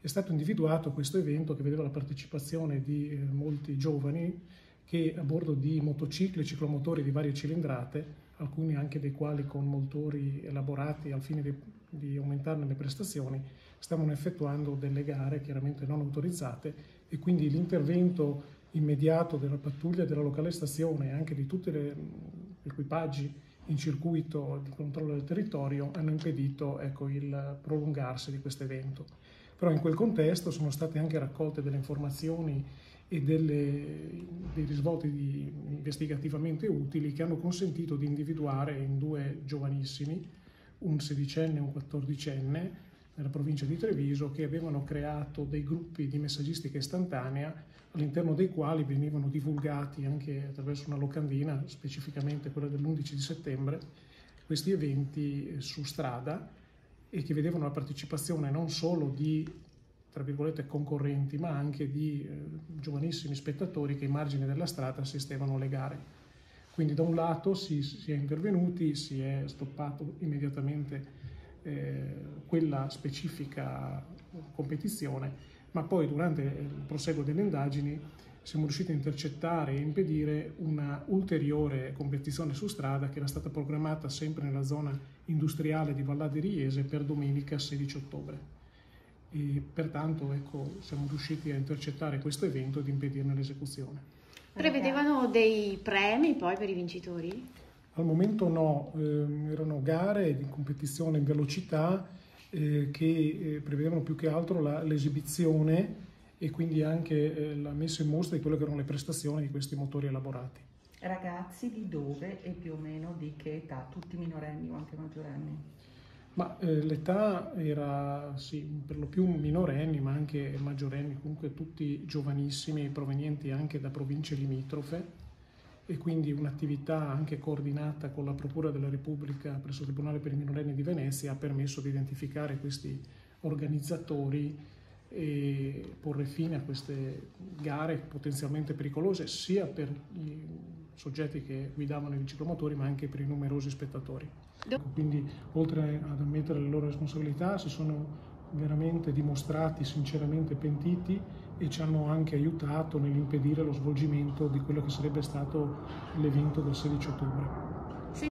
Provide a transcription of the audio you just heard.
è stato individuato questo evento che vedeva la partecipazione di molti giovani che a bordo di motocicli e ciclomotori di varie cilindrate, alcuni anche dei quali con motori elaborati al fine di aumentarne le prestazioni, stavano effettuando delle gare chiaramente non autorizzate, e quindi l'intervento immediato della pattuglia della locale stazione e anche di tutti gli equipaggi in circuito di controllo del territorio hanno impedito, ecco, il prolungarsi di questo evento. Però in quel contesto sono state anche raccolte delle informazioni e dei risvolti investigativamente utili che hanno consentito di individuare in due giovanissimi, un 16enne e un 14enne, nella provincia di Treviso, che avevano creato dei gruppi di messaggistica istantanea all'interno dei quali venivano divulgati anche attraverso una locandina, specificamente quella dell'11 di settembre, questi eventi su strada, e che vedevano la partecipazione non solo di, tra virgolette, concorrenti, ma anche di giovanissimi spettatori che ai margini della strada assistevano alle gare. Quindi da un lato si è intervenuti, si è stoppato immediatamente quella specifica competizione, ma poi durante il proseguo delle indagini siamo riusciti a intercettare e impedire una ulteriore competizione su strada che era stata programmata sempre nella zona industriale di Vallà di Riese per domenica 16 ottobre. E pertanto, ecco, siamo riusciti a intercettare questo evento ed impedirne l'esecuzione. Prevedevano dei premi poi per i vincitori? Al momento no, erano gare di competizione in velocità che prevedevano più che altro l'esibizione e quindi anche la messa in mostra di quelle che erano le prestazioni di questi motori elaborati. Ragazzi di dove e più o meno di che età? Tutti minorenni o anche maggiorenni? Ma l'età era sì, per lo più minorenni, ma anche maggiorenni, comunque tutti giovanissimi, provenienti anche da province limitrofe, e quindi un'attività anche coordinata con la Procura della Repubblica presso il Tribunale per i minorenni di Venezia ha permesso di identificare questi organizzatori e porre fine a queste gare potenzialmente pericolose sia per i soggetti che guidavano i ciclomotori ma anche per i numerosi spettatori. Quindi oltre ad ammettere le loro responsabilità si sono veramente dimostrati sinceramente pentiti e ci hanno anche aiutato nell'impedire lo svolgimento di quello che sarebbe stato l'evento del 16 ottobre.